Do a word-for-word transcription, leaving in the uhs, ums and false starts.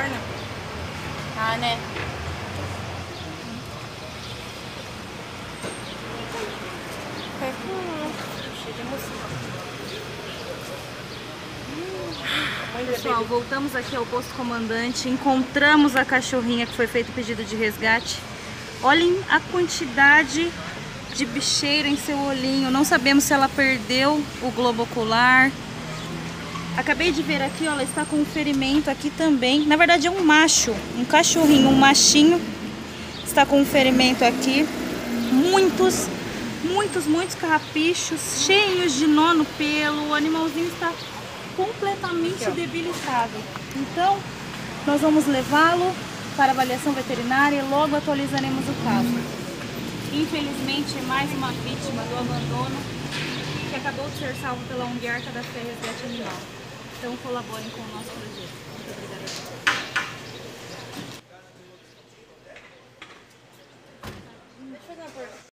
perna. Ah, né? Hum, cheio de emoção. Pessoal, voltamos aqui ao posto comandante, encontramos a cachorrinha que foi feito o pedido de resgate. Olhem a quantidade de bicheira em seu olhinho. Não sabemos se ela perdeu o globo ocular. Acabei de ver aqui, ó, ela está com um ferimento aqui também. Na verdade é um macho, um cachorrinho, um machinho. Está com um ferimento aqui. Muitos, muitos, muitos carrapichos, cheios de nó no pelo. O animalzinho está completamente aqui, debilitado. Então, nós vamos levá-lo para avaliação veterinária e logo atualizaremos o caso. Infelizmente, mais uma vítima do abandono que acabou de ser salvo pela O N G Arca da Fé Resgate Animal. Então, colaborem com o nosso projeto. Muito obrigada.